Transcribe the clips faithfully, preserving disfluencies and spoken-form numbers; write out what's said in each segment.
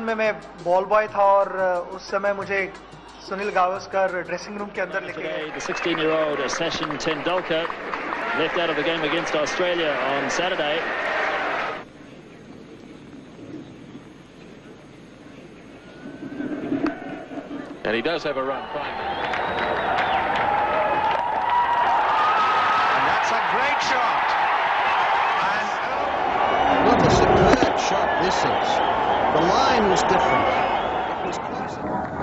में मैं ball boy था और उस समय मुझे सुनील गावस्कर ड्रेसिंग रूम के अंदर लेके गए. The sixteen-year-old Sachin Tendulkar left out of the game against Australia on Saturday. And he does have a run. And that's a great shot. And what a superb shot this is. The line was different. It was closer.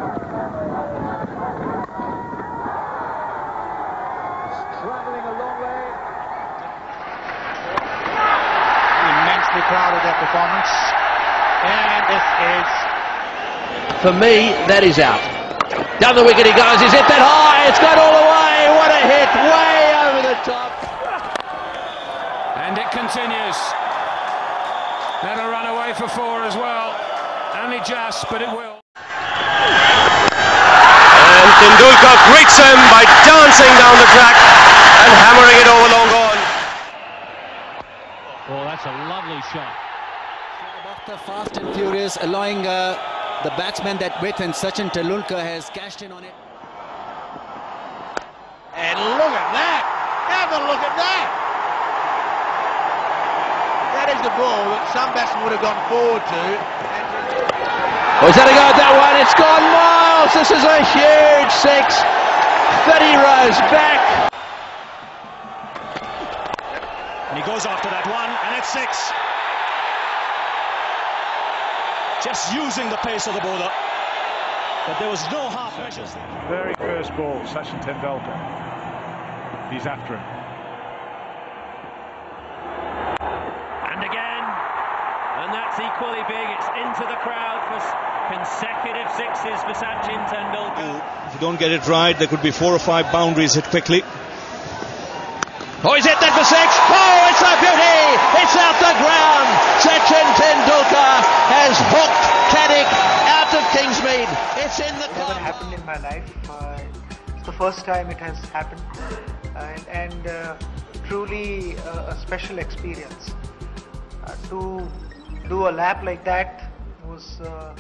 travelling a long way. Immensely proud of that performance. And this is... For me, that is out. Down the wicket he goes, he's hit that high, it's gone all the way, what a hit, way over the top. And it continues. That'll run away for four as well. Only just, but it will. And Tendulkar greets him by dancing down the track and hammering it over long on. Oh, that's a lovely shot. After fast and furious, allowing uh, the batsman that width, and Sachin Tendulkar has cashed in on it. And look at that! Have a look at that! That is the ball that some batsmen would have gone forward to. Oh, he's had a go at that one, it's gone miles, this is a huge six, thirty rows back. And he goes after that one, and it's six. Just using the pace of the bowler, but there was no half measures. Very first ball, Sachin Tendulkar. He's after him. And again, and that's equally big. It's into the crowd for consecutive sixes for Sachin Tendulkar. If you don't get it right, there could be four or five boundaries hit quickly. Oh, he's hit that for six. Oh, it's a beauty. It's out the ground. Sachin Tendulkar has hooked Caddick out of Kingsmead. It's in the... It never happened in my life. Uh, it's the first time it has happened. And, and uh, truly uh, a special experience. Uh, to do a lap like that was uh,